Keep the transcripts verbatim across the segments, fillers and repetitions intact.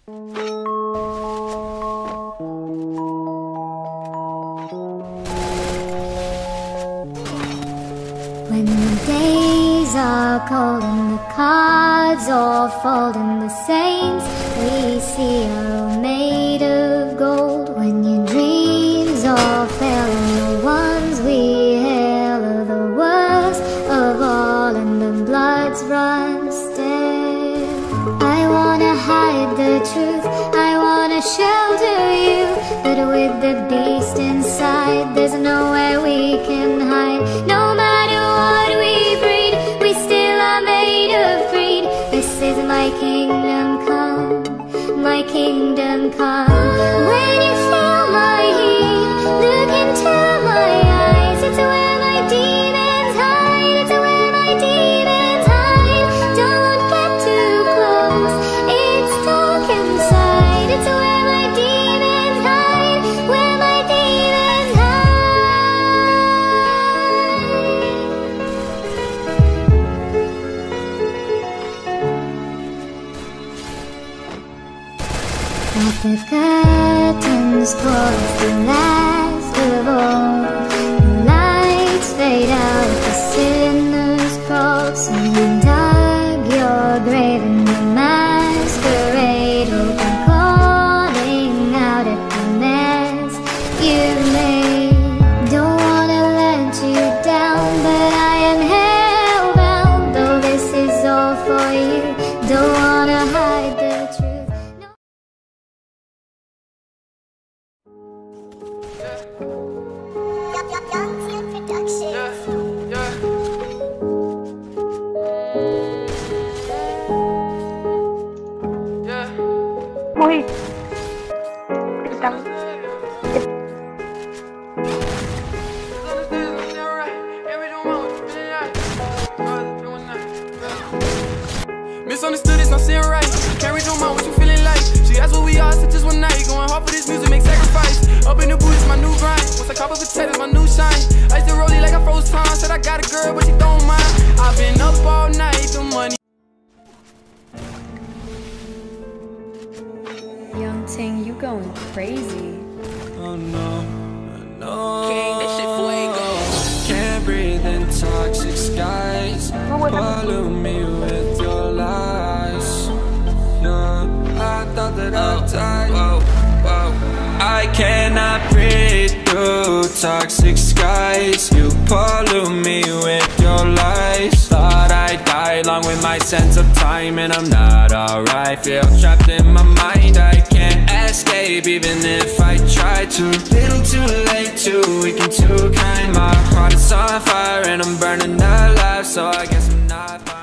When the days are cold and the cards all fold and the saints we see are all made of gold. When your dreams all fail and the ones we hail are the worst of all and the bloods run stale. I wanna hide the truth, I wanna shelter you, but with the beast inside there's nowhere we can hide. No matter what we breed, we still are made of greed. This is my kingdom come, my kingdom come. When you feel my heat, look into my eyes. It's where my demons hide, it's where my demons hide. Don't get too close, it's dark inside. It's where my demons hide, where my demons hide. At the curtains close, the last of all the lights fade out, the sinners crawl. Someone dug your grave in the masquerade, open calling out at the mess you made. Don't wanna let you down, but I am hellbound. Though this is all for you, don't wanna hide the truth. No. Morri. Ele tá... Misunderstood, it's not saying right. Can't read your mind, what you feeling like? She asked what we are, said just one night. Going hard for this music, make sacrifice. Up in the booth, it's my new grind. Once I cop up potatoes, my new shine. I used to roll it like I froze time. Said I got a girl, but she don't mind. I've been up all night, the money. Young Ting, you going crazy. Oh no, no. King, this shit fuego. Can't breathe in toxic skies. Pollute me with your lies. No, I thought that I'd die. Whoa, whoa. I cannot breathe through toxic skies. You pollute me with your lies. Thought I'd die along with my sense of time, and I'm not alright. Feel trapped in my mind, I can't escape even if I try to. Little too late, too weak and too kind. My heart is on fire and I'm burning alive, so I guess I'm not fine.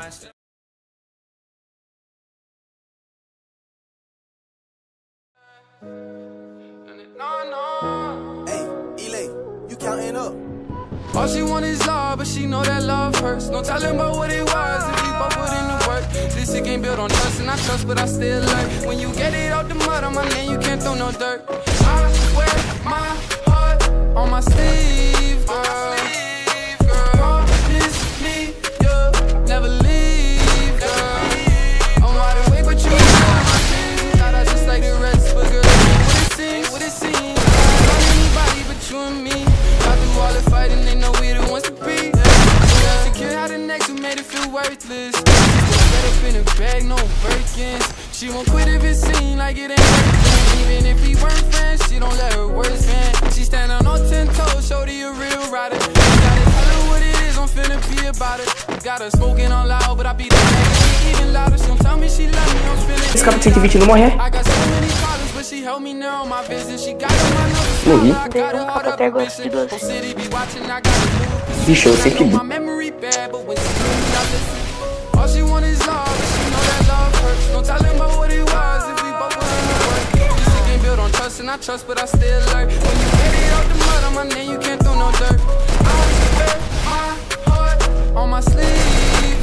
Hey, Elay, you counting up. All she want is love, but she know that love hurts. No telling about what it was if we both put in the work. This shit ain't built on trust, and I trust, but I still learn. When you get it out the mud on my name, you can't throw no dirt. I wear my heart on my sleeve, girl. Promise me you'll never leave, girl. I'm wide awake, but you know my dreams. Thought I just like the rest, but girl, what it seems, what it seems. I don't anybody but you and me. Got through all the fighting, they know we the ones to be. Yeah. Secure how the next who made it feel worthless. Set up in a bag, no Birkins. She won't quit if it seems like it ain't working. Even if we weren't friends, she don't let her words man. She stand on all ten toes, show the a real rider. Gotta tell her what it is, I'm finna be about it. Got her smoking on loud, but I be the man. Even louder, she don't tell me she love me, I'm finna. Esse cara cento e vinte não morre, é? I got so many problems, but she helped me now on my business. She got on my nose. Morri. I got her hard up, bitch. Whole city be watching, I got her move. Bicho, eu sei que... My memory bad, but when she do me, I listen. All she want is love, but she know that love hurts. Don't tell him about what it was if we both put in the work. This shit ain't built on trust, and I trust, but I still learn. When you get it out the mud on my name, you can't throw no dirt. I wear my heart on my sleeve.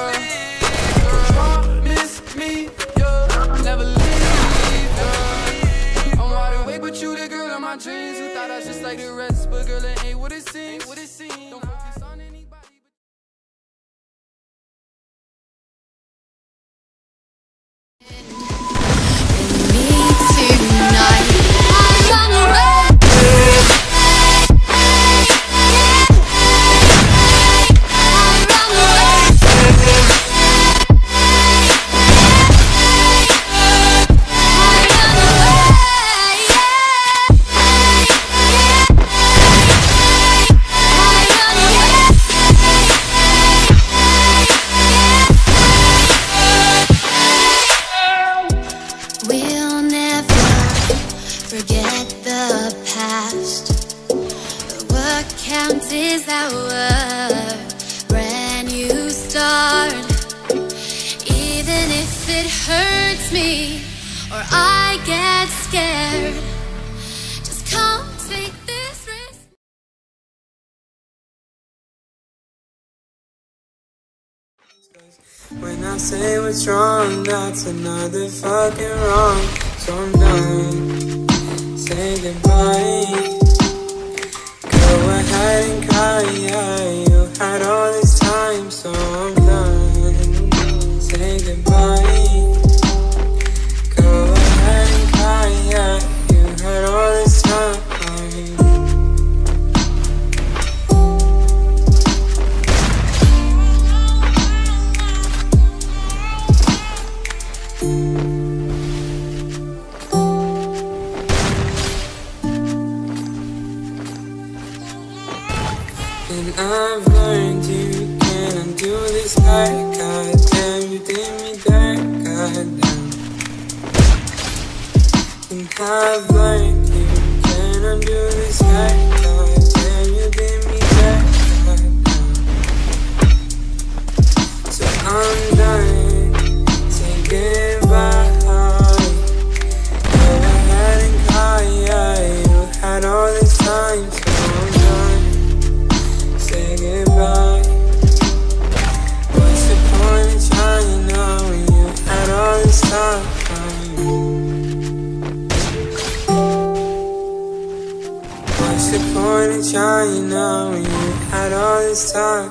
Promise me you'll never leave, girl. I'm wide awake, but you the girl of my dreams. Who thought I was just like the rest, but girl, it ain't what it seems. Don't focus on anybody. Me is our brand new start. Even if it hurts me or I get scared, just come take this risk. When I say what's wrong, that's another fucking wrong. So I'm done, say goodbye. Go ahead and cry, yeah. You had all this time, so I'm done, say goodbye. Go ahead and cry, yeah. You had all this time. And I've learned you can't undo this hurt. Goddamn, you did me dirt. Goddamn. And I've learned you can't undo this hurt. Goddamn, you did me dirt. Goddamn. So I'm done. Say goodbye. Go ahead and cry. Yeah, you had all this time, so I'm done. Say goodbye. What's the point of trying now when you had all this time? What's the point of trying now when you had all this time?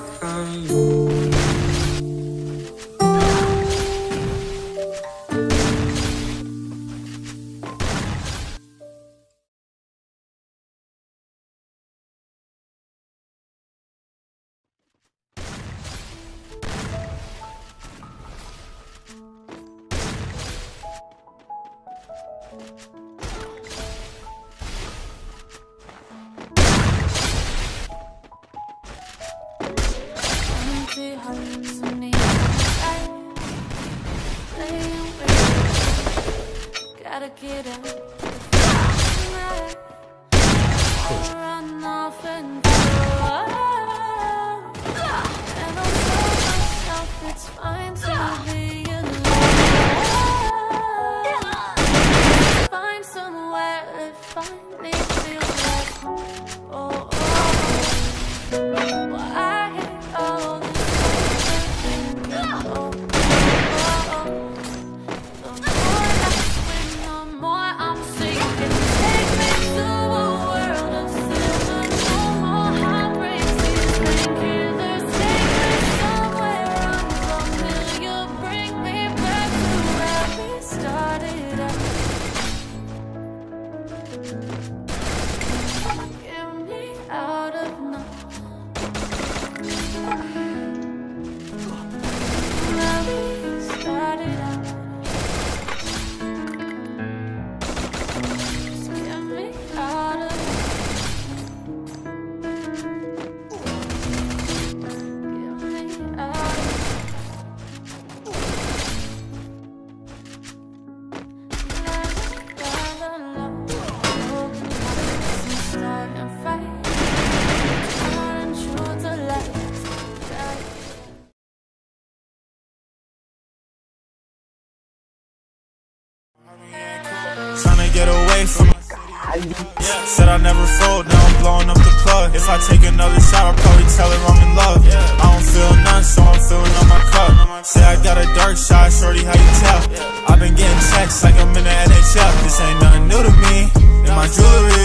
Gotta get up, run off and go. And I'll tell myself it's fine to be alone. Find somewhere that finally feels like home. Oh, oh, oh. Why all this oh, oh, oh. Tryna get away from my city. Yeah. Said I never fold, now I'm blowing up the plug. If I take another shot, I'll probably tell her I'm in love. Yeah. I don't feel none, so I'm filling up my cup. Say I got a dark side, shorty, how you tell? Yeah. I've been getting checks like I'm in the N H L. This ain't nothing new to me, in my jewelry.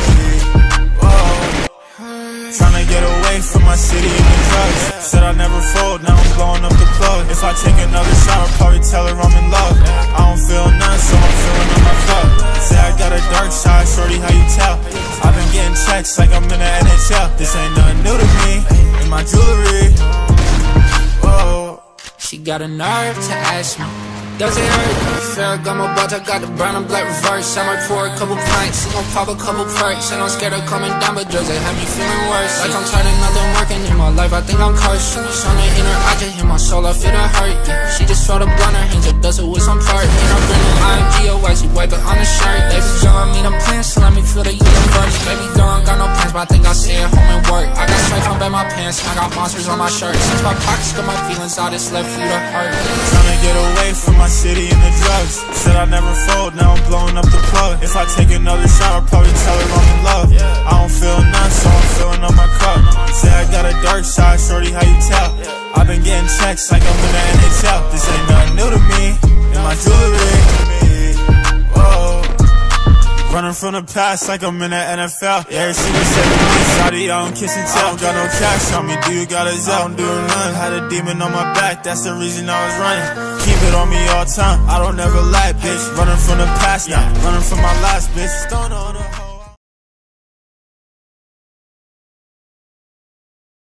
Whoa. Tryna get away from my city and the drugs. Said I never fold, now I'm blowing up the plug. If I take another shot, I'll probably tell her I'm in love. I don't feel none, so I'm filling up my cup. Say I got a dark side, shorty, how you tell? I've been getting checks like I'm in the N H L. This ain't nothing new to me, in my jewelry. Whoa. She got a nerve to ask me Does it hurt? Feel like I'm about to got the brown and black reverse. I might pour a couple pints, I'm gon' pop a couple perks. And I'm scared of coming down, but does it have me feeling worse? Like I'm tired of nothing working in my life, I think I'm cursed. She's on the inner, I just hit my soul, I feel the hurt. Yeah. She just felt a blunt, her hands, it does it with some part. And I'm bringing I M G O Y, she wipe it on the shirt. They be showing me them plans, so let me feel the universe. Baby girl, ain't got no plans, but I think I'll stay at home and work. I got stripes on my pants, I got monsters on my shirt. Since my pockets got my feelings, I just left you to hurt. Trying to get away from my city and the drugs. Said I'd never fold, now I'm blowing up the plug. If I take another shot, I'll probably tell her I'm in love. I don't feel none, so I'm filling up my cup. Say I got a dark side, shorty, how you tell? I've been getting checks like I'm in the N H L. This ain't nothing new to me, in my jewelry. Whoa. Running from the past like I'm in the N F L. Yeah, she was saying me, shawty, I don't kiss and tell. I don't got no cash on me, do you got a Zell? I don't do none, had a demon on my back, that's the reason I was running. Keep it on me all time, I don't never lie, bitch. Running from the past now, running from my last bitch. Stone on the hoe.